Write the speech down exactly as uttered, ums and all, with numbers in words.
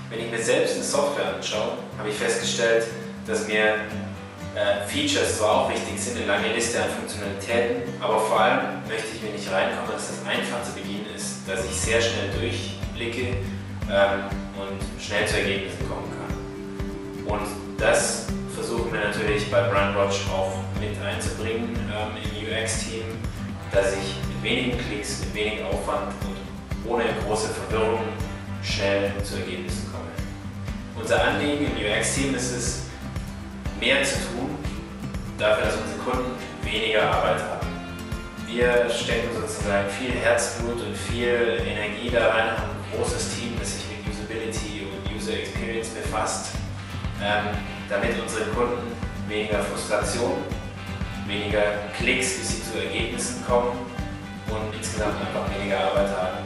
Wenn ich mir selbst eine Software anschaue, habe ich festgestellt, dass mir äh, Features zwar auch wichtig sind, eine lange Liste an Funktionalitäten, aber vor allem möchte ich, wenn ich reinkomme, dass das einfach zu bedienen ist, dass ich sehr schnell durchblicke ähm, und schnell zu Ergebnissen kommen kann. Und das versuchen wir natürlich bei Brandwatch auch mit einzubringen ähm, im U X-Team, dass ich mit wenigen Klicks, mit wenig Aufwand und ohne große Verwirrung schnell zu Ergebnissen komme. Unser Anliegen im U X-Team ist es, mehr zu tun, dafür, dass unsere Kunden weniger Arbeit haben. Wir stecken sozusagen viel Herzblut und viel Energie da rein, haben ein großes Team, das sich mit Usability und User Experience befasst, ähm, damit unsere Kunden weniger Frustration, weniger Klicks, bis sie zu Ergebnissen kommen und insgesamt einfach weniger Arbeit haben.